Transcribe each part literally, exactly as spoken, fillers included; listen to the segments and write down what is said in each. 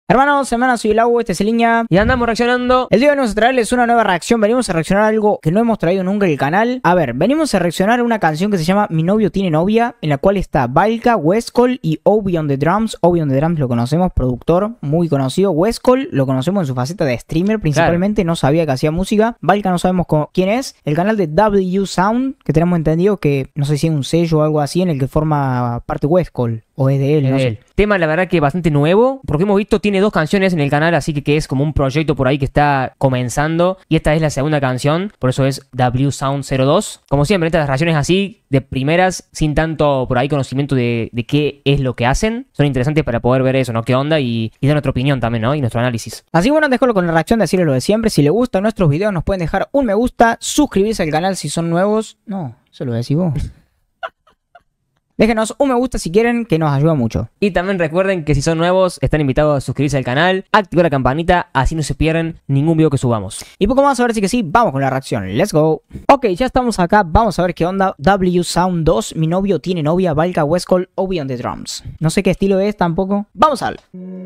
Hermanos, hermanas, soy el Lau, este es el Iña. Y andamos reaccionando. El día de hoy vamos a traerles una nueva reacción. Venimos a reaccionar a algo que no hemos traído nunca en el canal. A ver, venimos a reaccionar a una canción que se llama Mi novio tiene novia, en la cual está Valka, Westcol y Obi on the Drums. Obi on the Drums lo conocemos, productor muy conocido. Westcol lo conocemos en su faceta de streamer principalmente, claro. No sabía que hacía música. Valka no sabemos cómo, quién es. El canal de W Sound, que tenemos entendido que no sé si es un sello o algo así, en el que forma parte Westcol. O es de él, es no de sé. él. Tema, la verdad, que bastante nuevo. Porque hemos visto, tiene dos canciones en el canal, así que, que es como un proyecto por ahí que está comenzando. Y esta es la segunda canción, por eso es W Sound cero dos. Como siempre, estas reacciones así, de primeras, sin tanto por ahí conocimiento de, de qué es lo que hacen, son interesantes para poder ver eso, ¿no? Qué onda y, y dar nuestra opinión también, ¿no? Y nuestro análisis. Así bueno, déjalo con la reacción de decirles lo de siempre. Si les gustan nuestros videos, nos pueden dejar un me gusta, suscribirse al canal si son nuevos. No, eso lo decís vos. Déjenos un me gusta si quieren, que nos ayuda mucho. Y también recuerden que si son nuevos, están invitados a suscribirse al canal, activar la campanita, así no se pierden ningún video que subamos. Y poco más, a ver si que sí, vamos con la reacción. Let's go. Ok, ya estamos acá, vamos a ver qué onda. W Sound dos, Mi novio tiene novia, Valka, Westcol, Obi on the Drums. No sé qué estilo es tampoco. Vamos al...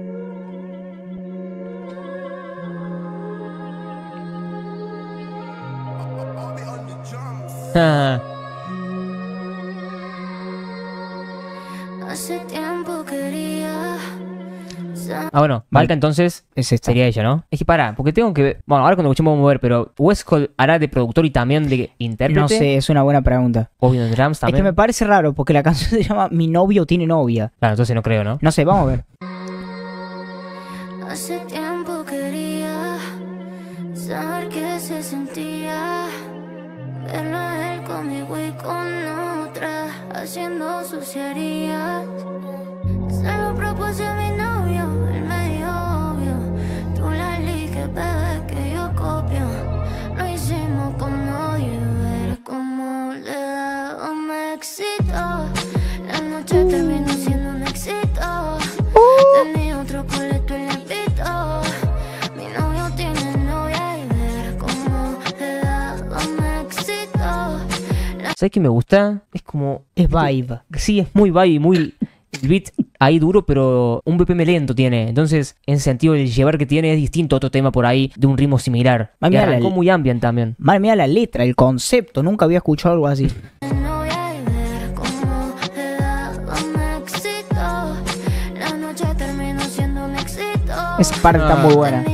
Hace tiempo quería. Ah, bueno, Valka entonces es esta. Sería ella, ¿no? Es que para, porque tengo que ver. Bueno, ahora cuando escuchemos vamos a ver, pero Westcol hará de productor y también de intérprete. No sé, es una buena pregunta. Obi on the Drums también. Es que me parece raro porque la canción se llama Mi novio tiene novia. Claro, entonces no creo, ¿no? No sé, vamos a ver. Hace tiempo quería saber qué se sentía. Verlo a él conmigo y con otra, haciendo suciedades. Se lo propuse a mi novio, él me dijo obvio. Tú la eliges, bebé, que yo copio. Lo hicimos como yo, era como le da un éxito. La noche terminó siendo un éxito. Tenía otro coleto y le invito. Mi novio tiene novia y ver cómo le da un éxito. ¿Sabes qué me gusta? Es como... Es vibe. Sí, es muy vibe, muy... El beat ahí duro, pero un B P M lento tiene. Entonces, en sentido, el llevar que tiene es distinto a otro tema por ahí de un ritmo similar. Madre y mía, arrancó la... muy ambient también. Madre mía, la letra, el concepto. Nunca había escuchado algo así. Esa parte está muy buena.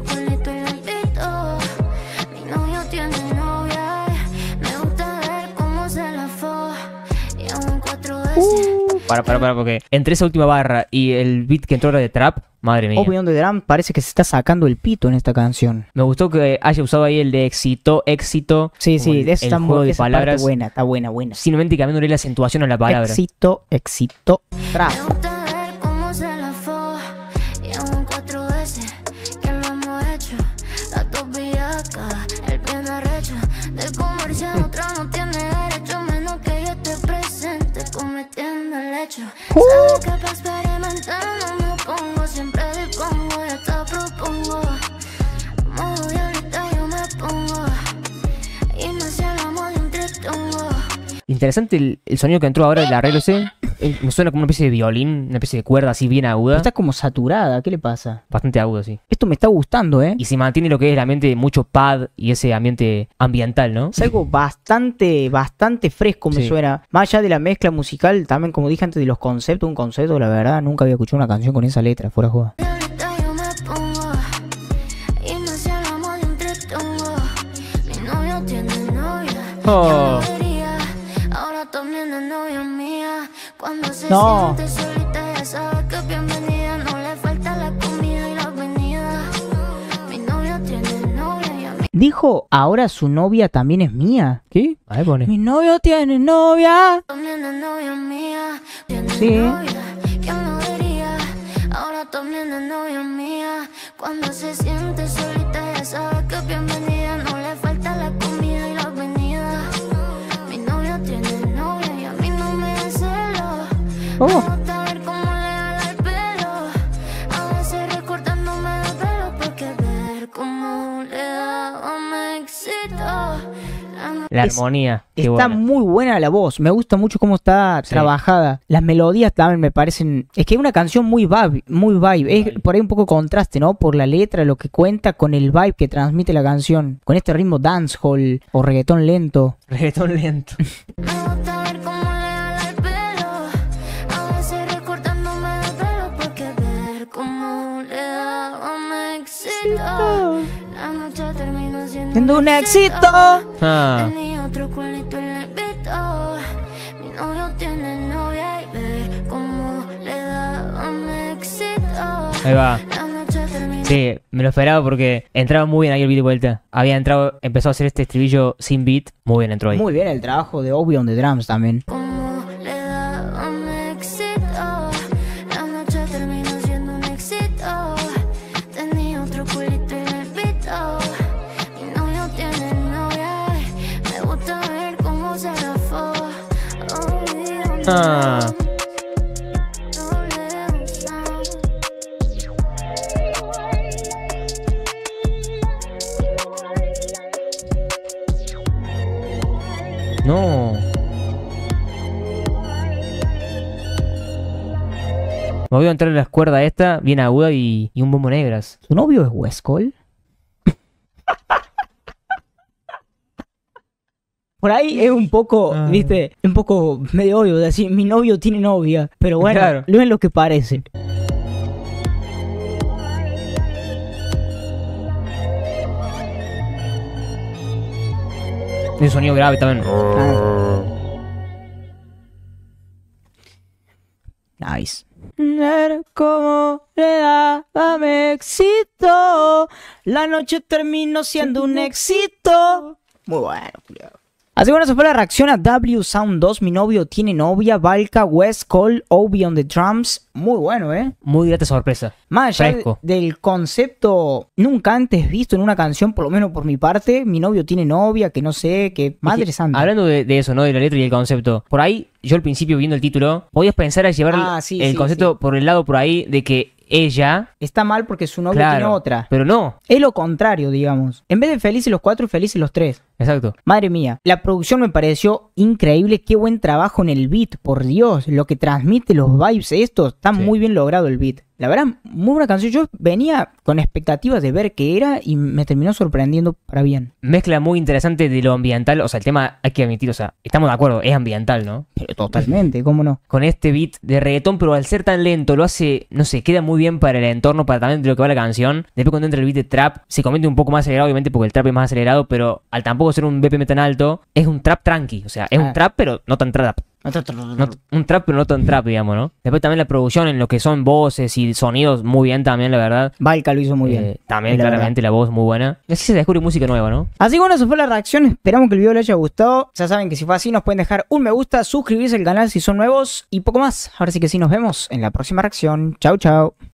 Uh, para, para, para, porque entre esa última barra y el beat que entró era de trap, madre mía. Obi on the Drum parece que se está sacando el pito en esta canción. Me gustó que haya usado ahí el de éxito, éxito. Sí, sí, el, de eso el está juego muy de palabras. buena, está buena, buena. Simplemente cambiándole la acentuación a la palabra. Éxito, éxito, trap. Uh. Sabes que para experimentar no me pongo, siempre dispongo y hasta propongo. Modo diablita yo me pongo y me hacía el amor de un tritongo. Interesante el, el sonido que entró ahora, el arreglo ese. Eh, me suena como una especie de violín, una especie de cuerda así bien aguda. Está como saturada, ¿qué le pasa? Bastante agudo, sí. Esto me está gustando, ¿eh? Y se mantiene lo que es el ambiente, mucho pad y ese ambiente ambiental, ¿no? Es algo bastante, bastante fresco, me sí. suena. Más allá de la mezcla musical, también como dije antes de los conceptos, un concepto, la verdad, nunca había escuchado una canción con esa letra, fuera de joda. Oh. No. Dijo, ahora su novia también es mía. ¿Qué? Ahí pone. Mi novio tiene novia. Sí. Ahora también es novia mía. Cuando se siente solita ya sabe que es bienvenida. No le falta la comida y la avenida. Mi novio tiene novia y a mí no me da celo. Oh. Me gusta ver cómo le jala el pelo. A veces recortándome el pelo porque ver cómo le da un éxito. La Es- armonía. qué Está buena. muy buena la voz, me gusta mucho cómo está Sí. trabajada. Las melodías también me parecen... Es que es una canción muy vibe, muy vibe. Es por ahí un poco contraste, ¿no? Por la letra, lo que cuenta con el vibe que transmite la canción. Con este ritmo dancehall o reggaetón lento. Reggaetón lento. Me gusta ver cómo le da el pelo. A veces recortándome el pelo. Porque ver cómo le da me excita. La noche termina siendo Siendo un éxito. Ah, Tenía otro culito y le invito. Mi novio tiene novia y ver cómo le da me excita. ahí va. La noche termina. Sí, me lo esperaba porque entraba muy bien ahí el beat de vuelta. Había entrado, empezó a hacer este estribillo sin beat. Muy bien entró ahí. Muy bien el trabajo de Obi on the drums también. Como le da me excita. La noche terminó siendo un éxito. Tenía otro culito y le invito. Mi novio tiene novia. Me gusta ver cómo se la fue. Oh, Ah. No. Me voy a entrar en la cuerda esta, bien aguda y, y un bombo negras. ¿Su novio es West Cole? Por ahí es un poco, Ah. viste, un poco medio obvio decir, mi novio tiene novia. Pero bueno, Claro. no es lo que parece. Y un sonido grave también. Nice. Ver cómo le daba éxito. La noche terminó siendo un éxito. Muy bueno, culiao. Así bueno, se fue la reacción a W Sound dos. Mi novio tiene novia. Valka, West Cole, Obi on the drums. Muy bueno, ¿eh? Muy grata sorpresa. Más allá de- Fresco. del concepto nunca antes visto en una canción, por lo menos por mi parte. Mi novio tiene novia, que no sé, que madre Es que, santa. Hablando de, de eso, ¿no? De la letra y el concepto. Por ahí, yo al principio viendo el título, podías pensar a llevar Ah, sí, el sí, concepto por el lado por ahí de que ella... Está mal porque su novio Claro, tiene otra. pero no. Es lo contrario, digamos. En vez de felices los cuatro, felices los tres. Exacto. Madre mía, la producción me pareció increíble. Qué buen trabajo en el beat, por Dios. Lo que transmite los vibes, esto está Sí. muy bien logrado el beat. La verdad, muy buena canción. Yo venía con expectativas de ver qué era y me terminó sorprendiendo para bien. Mezcla muy interesante de lo ambiental. O sea, el tema hay que admitir, o sea, estamos de acuerdo, es ambiental, ¿no? Pero totalmente, ¿cómo no? Con este beat de reggaetón, pero al ser tan lento, lo hace, no sé, queda muy bien para el entorno, para también de lo que va la canción. Después cuando entra el beat de trap, se convierte un poco más acelerado, obviamente, porque el trap es más acelerado, pero al tampoco ser un B P M tan alto, es un trap tranqui. O sea, es Ah. un trap, pero no tan trap. No- un trap, pero no tan trap, digamos, ¿no? Después también la producción en lo que son voces y sonidos, muy bien también, la verdad. Valka lo hizo muy bien. Eh, también, la claramente, la voz muy buena. Y así se descubre música nueva, ¿no? Así que bueno, eso fue la reacción. Esperamos que el video les haya gustado. Ya saben que si fue así, nos pueden dejar un me gusta, suscribirse al canal si son nuevos y poco más. Ahora sí que sí, nos vemos en la próxima reacción. Chau, chau.